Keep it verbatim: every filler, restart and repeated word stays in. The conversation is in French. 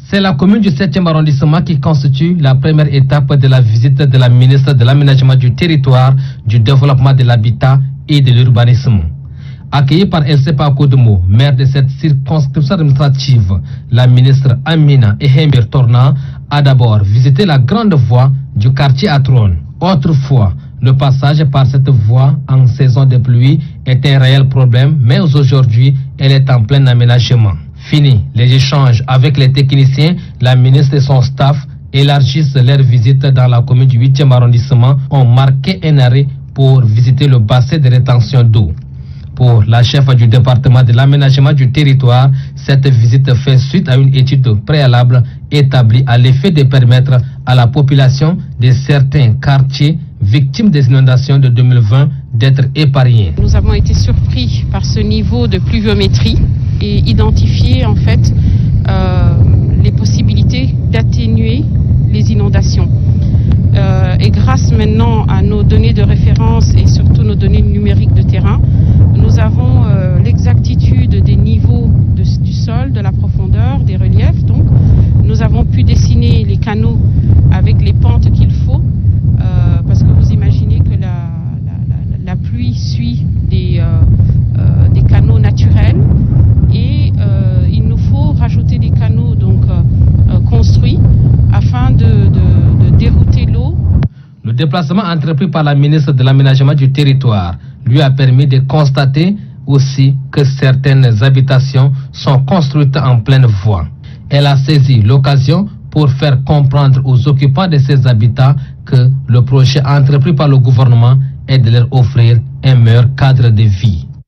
C'est la commune du septième arrondissement qui constitue la première étape de la visite de la ministre de l'Aménagement du Territoire, du Développement de l'Habitat et de l'Urbanisme. Accueillie par L C P Akoudmo, maire de cette circonscription administrative, la ministre Amina Ehemir Torna a d'abord visité la grande voie du quartier Atron. Autrefois, le passage par cette voie en saison de pluie est un réel problème, mais aujourd'hui, elle est en plein aménagement. Fini les échanges avec les techniciens, la ministre et son staff élargissent leur visite dans la commune du huitième arrondissement, ont marqué un arrêt pour visiter le bassin de rétention d'eau. Pour la chef du département de l'aménagement du territoire, cette visite fait suite à une étude préalable établie à l'effet de permettre à la population de certains quartiers victimes des inondations de deux mille vingt d'être épargnés. Nous avons été surpris par ce niveau de pluviométrie et identifié en fait euh, les possibilités d'atténuer les inondations. Euh, et grâce maintenant à nos données de référence et surtout nos données numériques de terrain, nous avons euh, l'exactitude des niveaux de, du sol, de la profondeur, des reliefs. Donc, nous avons pu dessiner les canaux avec les pentes qu'il faut, euh, parce que vous imaginez que la, la, la, la pluie suit des, euh, euh, des canaux naturels et euh, il nous faut rajouter des canaux donc euh, construits afin de, de, de dérouter l'eau. Le déplacement entrepris par la ministre de l'Aménagement du Territoire lui a permis de constater aussi que certaines habitations sont construites en pleine voie. Elle a saisi l'occasion pour faire comprendre aux occupants de ces habitats que le projet entrepris par le gouvernement est de leur offrir un meilleur cadre de vie.